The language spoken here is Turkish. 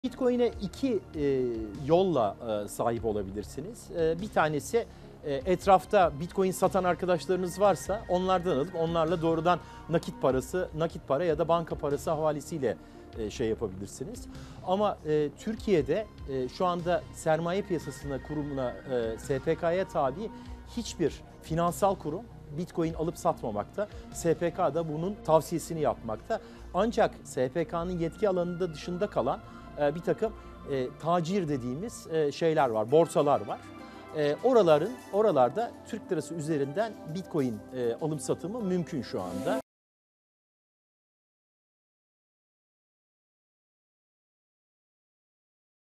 Bitcoin'e iki yolla sahip olabilirsiniz. Bir tanesi etrafta Bitcoin satan arkadaşlarınız varsa onlardan alıp onlarla doğrudan nakit para ya da banka parası havalesiyle şey yapabilirsiniz. Ama Türkiye'de şu anda sermaye piyasasına kurumuna SPK'ya tabi hiçbir finansal kurum Bitcoin alıp satmamakta. SPK da bunun tavsiyesini yapmakta. Ancak SPK'nın yetki alanında dışında kalan bir takım tacir dediğimiz şeyler var, borsalar var. Oralarda Türk lirası üzerinden Bitcoin alım satımı mümkün şu anda.